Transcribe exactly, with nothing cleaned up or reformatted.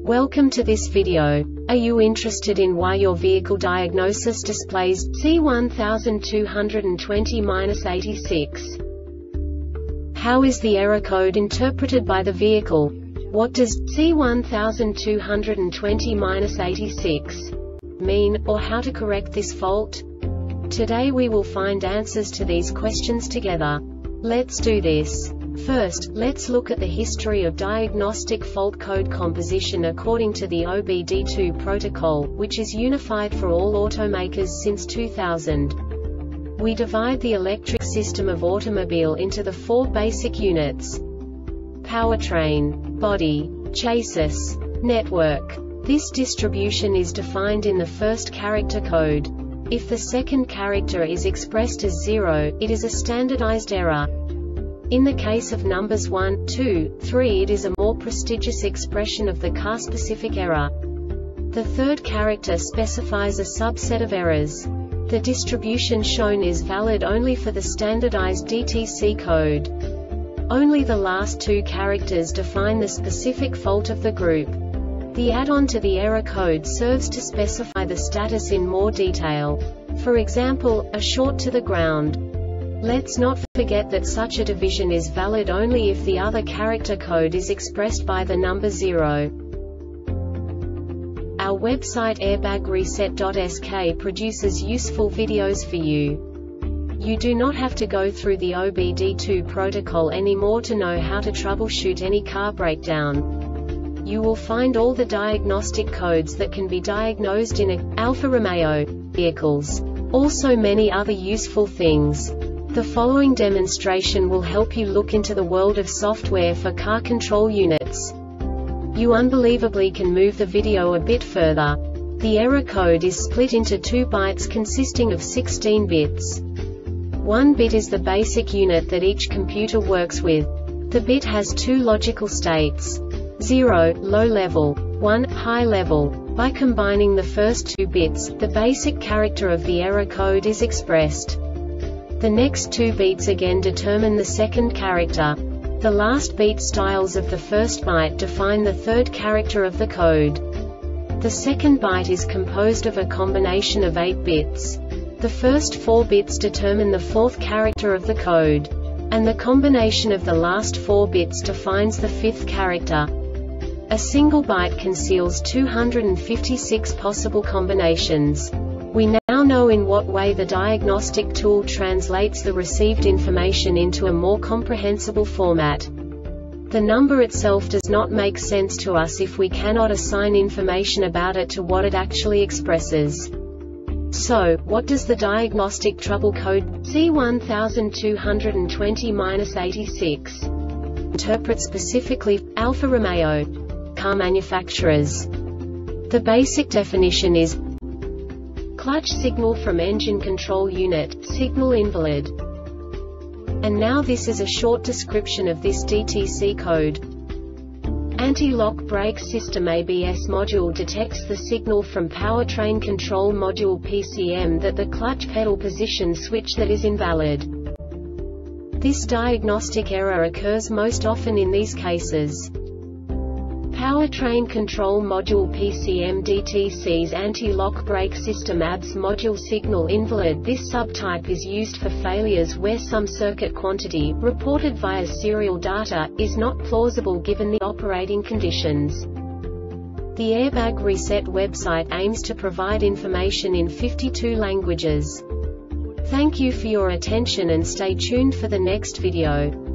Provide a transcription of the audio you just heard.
Welcome to this video. Are you interested in why your vehicle diagnosis displays C one two two zero eighty-six? How is the error code interpreted by the vehicle? What does C one two two zero eighty-six mean, or how to correct this fault? Today we will find answers to these questions together. Let's do this. First, let's look at the history of diagnostic fault code composition according to the O B D two protocol, which is unified for all automakers since two thousand. We divide the electric system of automobile into the four basic units: powertrain, body, chassis, network. This distribution is defined in the first character code. If the second character is expressed as zero, it is a standardized error. In the case of numbers one, two, three, it is a more prestigious expression of the car-specific error. The third character specifies a subset of errors. The distribution shown is valid only for the standardized D T C code. Only the last two characters define the specific fault of the group. The add-on to the error code serves to specify the status in more detail. For example, a short to the ground. Let's not forget that such a division is valid only if the other character code is expressed by the number zero. Our website airbag reset dot S K produces useful videos for you. You do not have to go through the O B D two protocol anymore to know how to troubleshoot any car breakdown. You will find all the diagnostic codes that can be diagnosed in a Alfa Romeo vehicles. Also many other useful things. The following demonstration will help you look into the world of software for car control units. You unbelievably can move the video a bit further. The error code is split into two bytes consisting of sixteen bits. One bit is the basic unit that each computer works with. The bit has two logical states: zero, low level, one, high level. By combining the first two bits, the basic character of the error code is expressed. The next two beats again determine the second character. The last beat styles of the first byte define the third character of the code. The second byte is composed of a combination of eight bits. The first four bits determine the fourth character of the code. And the combination of the last four bits defines the fifth character. A single byte conceals two hundred fifty-six possible combinations. We now know in what way the diagnostic tool translates the received information into a more comprehensible format. The number itself does not make sense to us if we cannot assign information about it to what it actually expresses. So, what does the diagnostic trouble code C one two two zero eighty-six interpret specifically for Alfa Romeo car manufacturers? The basic definition is clutch signal from engine control unit, signal invalid. And now this is a short description of this D T C code. Anti-lock brake system A B S module detects the signal from powertrain control module P C M that the clutch pedal position switch that is invalid. This diagnostic error occurs most often in these cases: powertrain control module P C M D T C's anti-lock brake system A B S module signal invalid. This subtype is used for failures where some circuit quantity, reported via serial data, is not plausible given the operating conditions. The Airbag Reset website aims to provide information in fifty-two languages. Thank you for your attention and stay tuned for the next video.